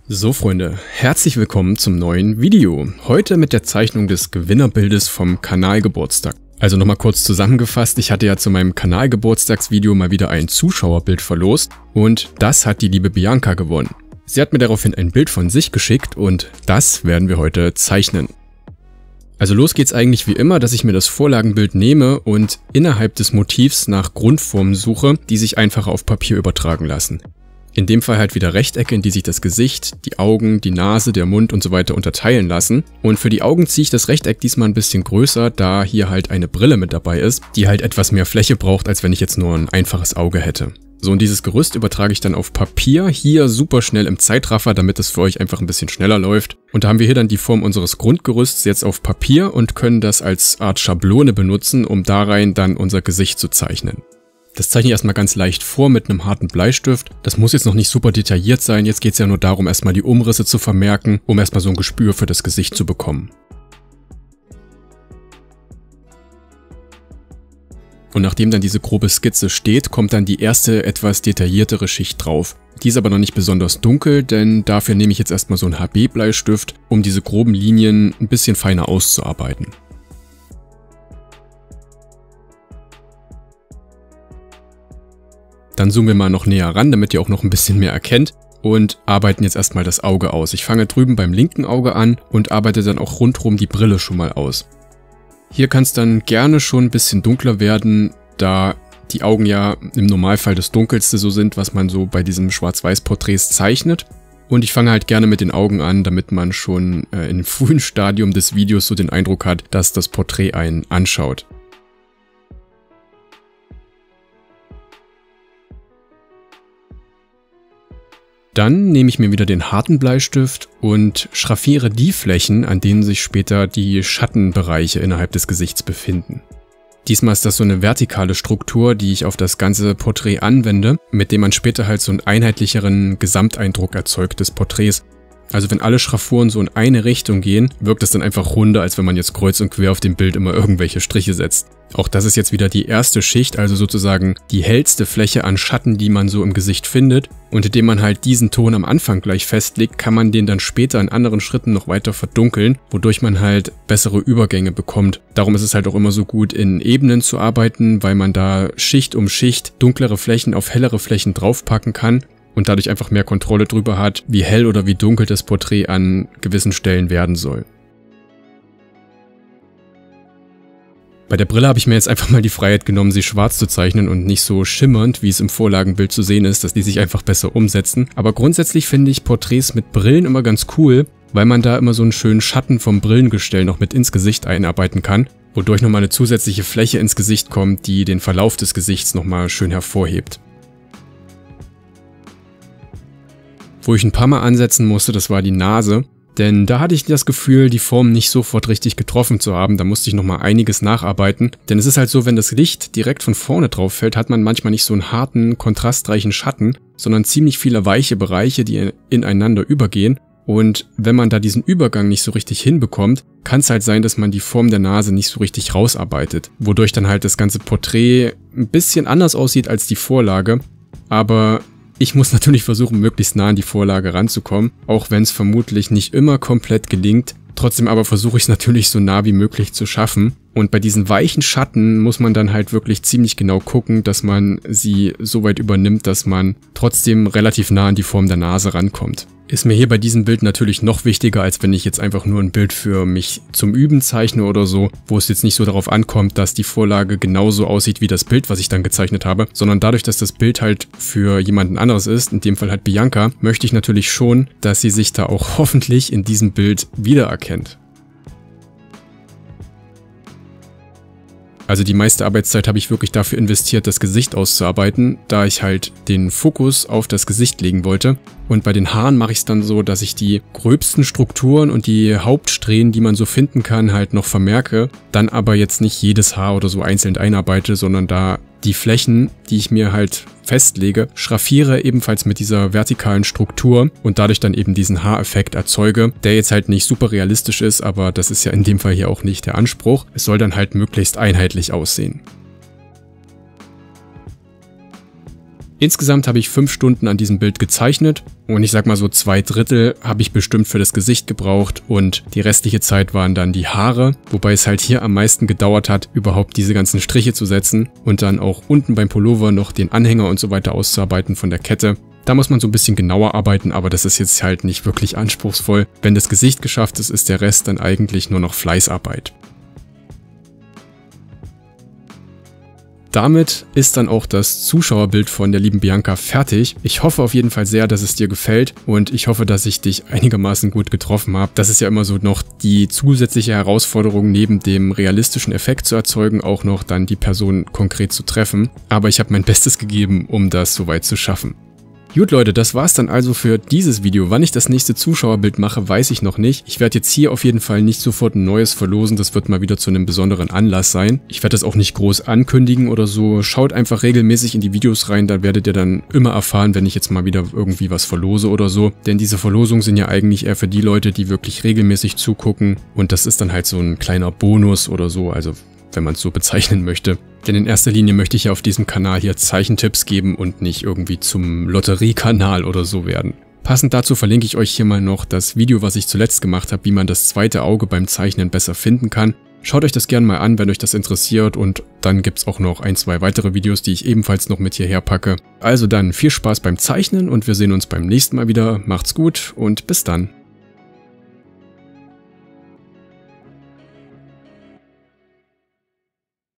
So Freunde, herzlich willkommen zum neuen Video. Heute mit der Zeichnung des Gewinnerbildes vom Kanalgeburtstag. Also nochmal kurz zusammengefasst, ich hatte ja zu meinem Kanalgeburtstagsvideo mal wieder ein Zuschauerbild verlost und das hat die liebe Bianca gewonnen. Sie hat mir daraufhin ein Bild von sich geschickt und das werden wir heute zeichnen. Also los geht's eigentlich wie immer, dass ich mir das Vorlagenbild nehme und innerhalb des Motivs nach Grundformen suche, die sich einfach auf Papier übertragen lassen. In dem Fall halt wieder Rechtecke, in die sich das Gesicht, die Augen, die Nase, der Mund und so weiter unterteilen lassen. Und für die Augen ziehe ich das Rechteck diesmal ein bisschen größer, da hier halt eine Brille mit dabei ist, die halt etwas mehr Fläche braucht, als wenn ich jetzt nur ein einfaches Auge hätte. So, und dieses Gerüst übertrage ich dann auf Papier, hier super schnell im Zeitraffer, damit es für euch einfach ein bisschen schneller läuft. Und da haben wir hier dann die Form unseres Grundgerüsts jetzt auf Papier und können das als Art Schablone benutzen, um da rein dann unser Gesicht zu zeichnen. Das zeichne ich erstmal ganz leicht vor mit einem harten Bleistift. Das muss jetzt noch nicht super detailliert sein, jetzt geht es ja nur darum, erstmal die Umrisse zu vermerken, um erstmal so ein Gespür für das Gesicht zu bekommen. Und nachdem dann diese grobe Skizze steht, kommt dann die erste etwas detailliertere Schicht drauf. Die ist aber noch nicht besonders dunkel, denn dafür nehme ich jetzt erstmal so einen HB-Bleistift, um diese groben Linien ein bisschen feiner auszuarbeiten. Dann zoomen wir mal noch näher ran, damit ihr auch noch ein bisschen mehr erkennt und arbeiten jetzt erstmal das Auge aus. Ich fange drüben beim linken Auge an und arbeite dann auch rundherum die Brille schon mal aus. Hier kann es dann gerne schon ein bisschen dunkler werden, da die Augen ja im Normalfall das Dunkelste so sind, was man so bei diesem Schwarz-Weiß-Porträts zeichnet. Und ich fange halt gerne mit den Augen an, damit man schon im frühen Stadium des Videos so den Eindruck hat, dass das Porträt einen anschaut. Dann nehme ich mir wieder den harten Bleistift und schraffiere die Flächen, an denen sich später die Schattenbereiche innerhalb des Gesichts befinden. Diesmal ist das so eine vertikale Struktur, die ich auf das ganze Porträt anwende, mit dem man später halt so einen einheitlicheren Gesamteindruck erzeugt des Porträts. Also wenn alle Schraffuren so in eine Richtung gehen, wirkt es dann einfach runder, als wenn man jetzt kreuz und quer auf dem Bild immer irgendwelche Striche setzt. Auch das ist jetzt wieder die erste Schicht, also sozusagen die hellste Fläche an Schatten, die man so im Gesicht findet. Und indem man halt diesen Ton am Anfang gleich festlegt, kann man den dann später in anderen Schritten noch weiter verdunkeln, wodurch man halt bessere Übergänge bekommt. Darum ist es halt auch immer so gut, in Ebenen zu arbeiten, weil man da Schicht um Schicht dunklere Flächen auf hellere Flächen draufpacken kann und dadurch einfach mehr Kontrolle drüber hat, wie hell oder wie dunkel das Porträt an gewissen Stellen werden soll. Bei der Brille habe ich mir jetzt einfach mal die Freiheit genommen, sie schwarz zu zeichnen und nicht so schimmernd, wie es im Vorlagenbild zu sehen ist, dass die sich einfach besser umsetzen. Aber grundsätzlich finde ich Porträts mit Brillen immer ganz cool, weil man da immer so einen schönen Schatten vom Brillengestell noch mit ins Gesicht einarbeiten kann, wodurch nochmal eine zusätzliche Fläche ins Gesicht kommt, die den Verlauf des Gesichts nochmal schön hervorhebt. Wo ich ein paar Mal ansetzen musste, das war die Nase. Denn da hatte ich das Gefühl, die Form nicht sofort richtig getroffen zu haben. Da musste ich nochmal einiges nacharbeiten. Denn es ist halt so, wenn das Licht direkt von vorne drauf fällt, hat man manchmal nicht so einen harten, kontrastreichen Schatten, sondern ziemlich viele weiche Bereiche, die ineinander übergehen. Und wenn man da diesen Übergang nicht so richtig hinbekommt, kann es halt sein, dass man die Form der Nase nicht so richtig rausarbeitet. Wodurch dann halt das ganze Porträt ein bisschen anders aussieht als die Vorlage. Aber ich muss natürlich versuchen, möglichst nah an die Vorlage ranzukommen, auch wenn es vermutlich nicht immer komplett gelingt. Trotzdem aber versuche ich es natürlich so nah wie möglich zu schaffen. Und bei diesen weichen Schatten muss man dann halt wirklich ziemlich genau gucken, dass man sie so weit übernimmt, dass man trotzdem relativ nah an die Form der Nase rankommt. Ist mir hier bei diesem Bild natürlich noch wichtiger, als wenn ich jetzt einfach nur ein Bild für mich zum Üben zeichne oder so, wo es jetzt nicht so darauf ankommt, dass die Vorlage genauso aussieht wie das Bild, was ich dann gezeichnet habe, sondern dadurch, dass das Bild halt für jemanden anderes ist, in dem Fall halt Bianca, möchte ich natürlich schon, dass sie sich da auch hoffentlich in diesem Bild wiedererkennt. Also die meiste Arbeitszeit habe ich wirklich dafür investiert, das Gesicht auszuarbeiten, da ich halt den Fokus auf das Gesicht legen wollte. Und bei den Haaren mache ich es dann so, dass ich die gröbsten Strukturen und die Hauptsträhnen, die man so finden kann, halt noch vermerke, dann aber jetzt nicht jedes Haar oder so einzeln einarbeite, sondern da die Flächen, die ich mir halt festlege, schraffiere ebenfalls mit dieser vertikalen Struktur und dadurch dann eben diesen Haareffekt erzeuge, der jetzt halt nicht super realistisch ist, aber das ist ja in dem Fall hier auch nicht der Anspruch. Es soll dann halt möglichst einheitlich aussehen. Insgesamt habe ich 5 Stunden an diesem Bild gezeichnet und ich sag mal so 2/3 habe ich bestimmt für das Gesicht gebraucht und die restliche Zeit waren dann die Haare, wobei es halt hier am meisten gedauert hat, überhaupt diese ganzen Striche zu setzen und dann auch unten beim Pullover noch den Anhänger und so weiter auszuarbeiten von der Kette. Da muss man so ein bisschen genauer arbeiten, aber das ist jetzt halt nicht wirklich anspruchsvoll. Wenn das Gesicht geschafft ist, ist der Rest dann eigentlich nur noch Fleißarbeit. Damit ist dann auch das Zuschauerbild von der lieben Bianca fertig. Ich hoffe auf jeden Fall sehr, dass es dir gefällt und ich hoffe, dass ich dich einigermaßen gut getroffen habe. Das ist ja immer so noch die zusätzliche Herausforderung, neben dem realistischen Effekt zu erzeugen, auch noch dann die Person konkret zu treffen. Aber ich habe mein Bestes gegeben, um das soweit zu schaffen. Gut Leute, das war's dann also für dieses Video. Wann ich das nächste Zuschauerbild mache, weiß ich noch nicht. Ich werde jetzt hier auf jeden Fall nicht sofort ein neues verlosen, das wird mal wieder zu einem besonderen Anlass sein. Ich werde das auch nicht groß ankündigen oder so. Schaut einfach regelmäßig in die Videos rein, da werdet ihr dann immer erfahren, wenn ich jetzt mal wieder irgendwie was verlose oder so. Denn diese Verlosungen sind ja eigentlich eher für die Leute, die wirklich regelmäßig zugucken und das ist dann halt so ein kleiner Bonus oder so, also wenn man es so bezeichnen möchte. Denn in erster Linie möchte ich ja auf diesem Kanal hier Zeichentipps geben und nicht irgendwie zum Lotteriekanal oder so werden. Passend dazu verlinke ich euch hier mal noch das Video, was ich zuletzt gemacht habe, wie man das zweite Auge beim Zeichnen besser finden kann. Schaut euch das gerne mal an, wenn euch das interessiert und dann gibt's auch noch 1, 2 weitere Videos, die ich ebenfalls noch mit hierher packe. Also dann viel Spaß beim Zeichnen und wir sehen uns beim nächsten Mal wieder. Macht's gut und bis dann.